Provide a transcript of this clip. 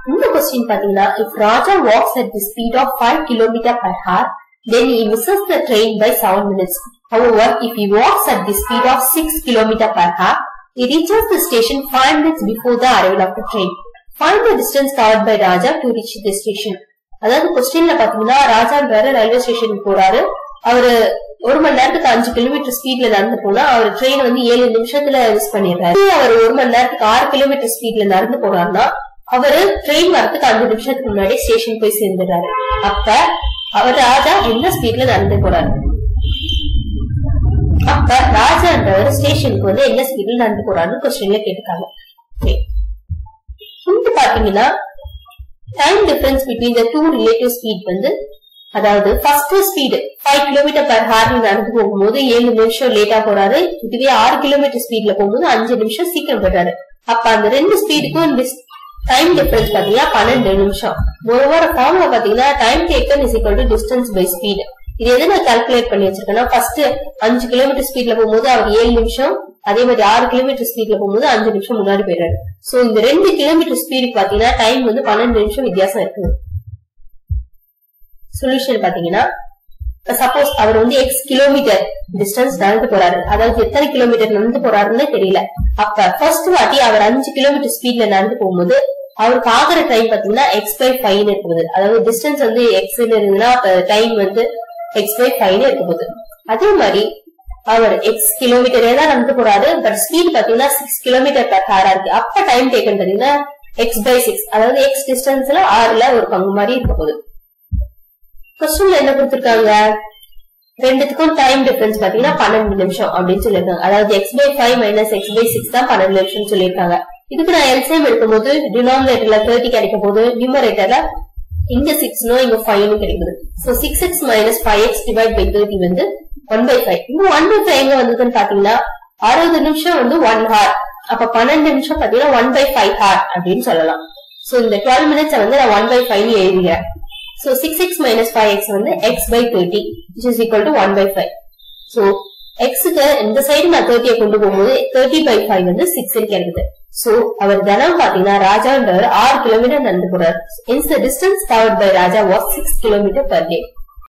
இந்த கொஸ்டின் பாத்தீங்கன்னா, if Raja walks at the speed of 5 km per hour, then he misses the train by 7 minutes. However, if he walks at the speed of 6 km per hour, he reaches the station 5 minutes before the arrival of the train. Find the distance covered by Raja to reach the station. அதாவது கொஸ்டின்ல பாத்தீங்கன்னா, ராஜான்றாரு railway ஸ்டேஷனுக்கு போறாரு. அவரு 1 மணி நேரத்துக்கு 5 kilometre ஸ்பீட்ல நடந்து போனா அவர் ட்ரெயின் வந்து 7 நிமிஷத்துல மிஸ் பண்ணிடுறாரு. அவர் 1 மணி நேரத்துக்கு 6 கிலோமீட்டர் ஸ்பீட்ல நடந்து போறாருன்னா அவரு ட்ரெயின் வரத்துக்கு 5 நிமிஷத்துக்கு முன்னாடி ஸ்டேஷன் போய் சேர்ந்துடுறாரு. அப்ப அவர் ராஜா என்ன ஸ்பீட்ல நடந்து போறாரு? அப்ப ராஜான்றவர் ஸ்டேஷனுக்கு வந்து என்ன ஸ்பீட்ல நடந்து போறாருன்னு கொஸ்டின்ல கேட்டுக்காங்க. பாத்தீங்கன்னா time difference between the two relative speed வந்து, அதாவது first speed 5 km per hour நடந்து போகும்போது 7 நிமிஷம் லேட்டா போறாரு. இதுவே 6 km ஸ்பீட்ல போகும்போது 5 நிமிஷம் சீக்கிரம் போறாரு. அப்ப அந்த ரெண்டு ஸ்பீடுக்கும் டைம் டிஃபரன்ஸ் பாத்தீங்கன்னா 12 நிமிஷம். ஒரு ஃபார்முலா பாத்தீங்கன்னா time taken is equal to distance by speed. இது எதை நான் கால்குலேட் பண்ணி வச்சிருக்கேன்னா, ஃபர்ஸ்ட் 5 km ஸ்பீட்ல போகும்போது அவர் 7 நிமிஷம், அதே மாதிரி 6 km ஸ்பீட்ல போகும்போது 5 நிமிஷம் முன்னாடி போயிடுறாரு. சோ இந்த 2 km ஸ்பீடுக்கு பாத்தீங்கன்னா டைம் வந்து 12 நிமிஷம் வித்தியாசம் இருக்குது. சொல்யூஷன் பாத்தீங்கன்னா, சப்போஸ் அவர் வந்து x கிலோமீட்டர் டிஸ்டன்ஸ் நடந்து போறாரு, அதாவது எத்தனை கிலோமீட்டர் நடந்து போறாருன்னு தெரியல. அப்ப ஃபர்ஸ்ட் வாட்டி அவர் 5 km ஸ்பீட்ல நடந்து போகும்போது அவருக்கு ஆகிற டைம் பாத்தீங்கன்னா x/5 இருக்குது. அதாவது டிஸ்டன்ஸ் வந்து x இருந்ததுன்னா டைம் வந்து x/5 இருக்கும்போது, அதே மாதிரி அவர் x கிலோமீட்டரே தான் நடந்து போறாரு, பட் ஸ்பீட் பாத்தீங்கன்னா 6 km per hour இருக்கு. அப்ப டைம் டேக்கன் பாத்தீங்கன்னா x/6, அதாவது x டிஸ்டன்ஸ்ல 6ல ஒரு பங்கு மாதிரி இருக்க போகுது. கொஸ்டின்ல என்ன கொடுத்திருக்காங்க, ரெண்டுத்துக்கும் டைம் டிஃபரன்ஸ் பாத்தீங்கன்னா 12 நிமிஷம் அப்படின்னு சொல்லிருக்காங்க. அதாவது x/5 மைனஸ் x/6 தான் 12 நிமிஷம் சொல்லிருக்காங்க. இதுக்கு நான் எல்சிஎம் எடுக்கும் போது டினாமினேட்டர்ல 30 கிடைக்கும் போது நியூமரேட்டர்ல இங்க 6 இங்க 5 கிடைக்குது. So 6x minus 5x divide by 30 வந்து 1/5. இந்த 1/5 எங்க வந்ததுன்னு பாத்தீங்கன்னா 60 நிமிஷம் வந்து 1 hour. அப்ப 12 நிமிஷம் பாத்தீங்கன்னா 1/5 hour அப்படின்னு சொல்லலாம். சோ இந்த 12 மினிட்ஸ் வந்து நான் 1/5 எழுதுகிறேன். So 6x minus 5x வந்து x/30 which is equal to 1/5. So x க்கு இந்த சைடு நான் 30 கொண்டு போகும்போது 30/5 வந்து 6 கிடைக்குது. So அவர் தினம் பாத்தீங்கன்னா ராஜான்றவர் 6 கிலோமீட்டர் நடந்து போறாரு. Hence the distance covered by Raja was 6 km per day.